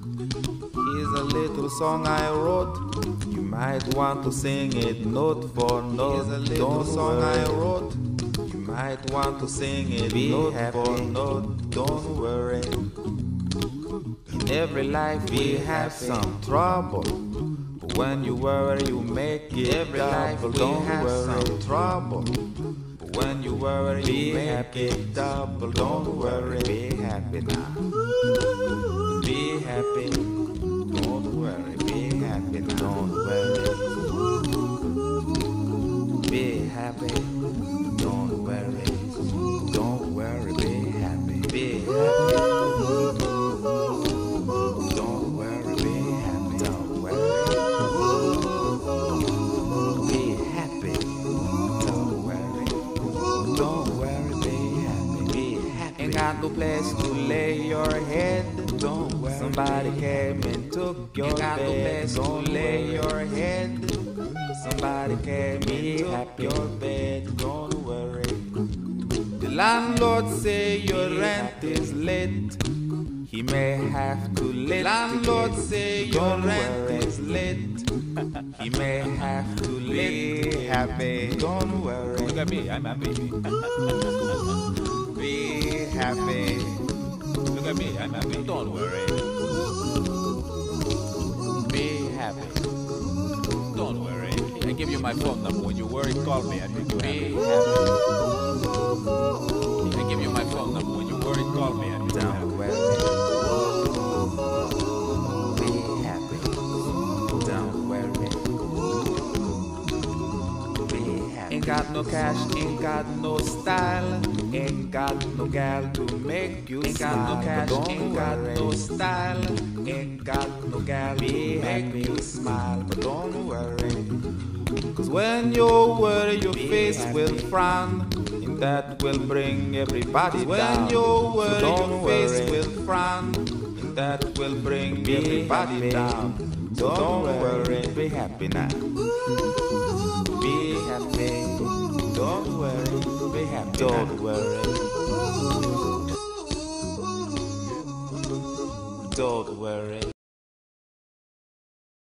Here's a little song I wrote. You might want to sing it note for note. Here's a little song I wrote. You might want to sing it note for note. Don't worry. In every life we have some trouble, but when you worry you make it. Every life we have some trouble, but when you worry you make it double. Don't worry, be happy now. Be happy. Don't worry, be happy now. Don't worry. Be happy. Don't worry. Don't worry, be happy. Be happy. Don't worry, be happy. Don't worry. Be happy. Don't worry. Don't worry, be happy. Be happy. Ain't got no place to lay your head. Don't worry. Somebody came and took your bed. No place to lay your head. Somebody came and took your bed. Don't worry. The landlord say your rent is late. He may have to let landlord say your rent is late. He may have to let happy. Don't worry. Look at me, I'm happy. Be happy. Look at me, I'm happy. Don't worry. Be happy. Don't worry. I give you my phone number. When you worry, call me. I make you happy. Be happy. I give you my phone number. When you worry, call me. I make you happy. Be happy. Don't worry. Be happy. Ain't got no cash, ain't got no style. Ain't got no gal to make you smile. Ain't got no cash, ain't got no style. Ain't got no gal to make you smile. But don't worry, cause when you worry your face will frown, and that will bring everybody down. When you worry your face will frown, and that will bring everybody down. So don't worry, be happy now. Be happy. Don't worry, be happy. Don't worry. Don't worry.